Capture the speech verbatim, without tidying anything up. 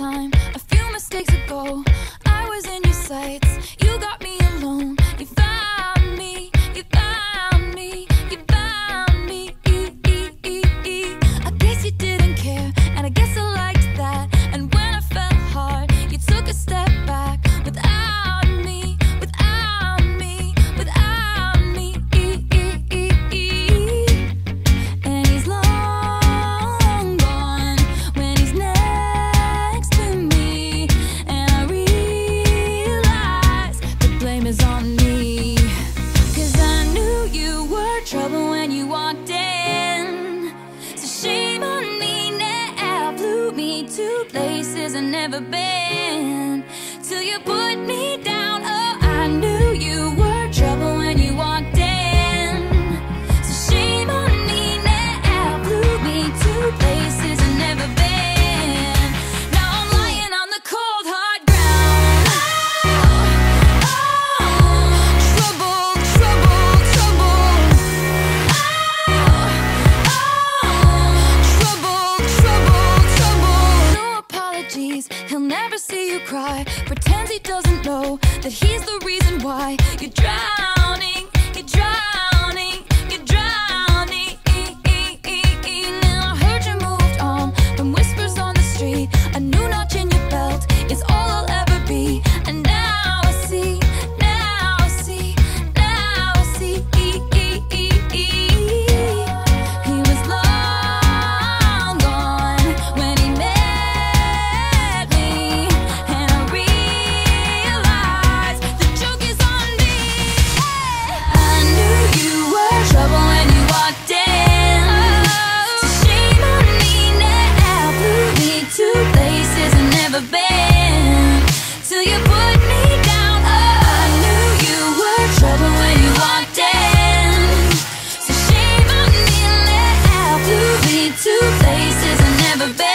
time, a few mistakes ago, I was in your sights. You got me alone. You found me. You found me. You found me. I guess you didn't care, and I guess I liked that. And when I fell hard, you took a step back. Without me, without me, without me. And he's long gone when he's next to me. And I realize the blame is on me. Cause I knew you were trouble when you walked in. So shame on me now. Flew me to places I've never been. Till you put me down. Oh, I knew you were trouble when you walked in. So shame on me now. Flew me to places I've never been. Now I'm lying on the cold hard ground. Oh, trouble, trouble, trouble. Oh, trouble, trouble, trouble. No apologies, he'll never see you cry. Pretends he doesn't know that he's the reason why you're drowning, you're drowning, you're drowning. Now I heard you moved on from whispers on the street. A new notch in your belt is all I'll ever be. And now I see, now I see, now I see. He was long gone when he met me. And I realized the joke is on me. I knew you were trouble when you walked in. So shame on me now. Flew me to places I've never been. Till you put me down. Oh, I knew you were trouble when you walked in. So shame on me now. Flew me to places I've never been.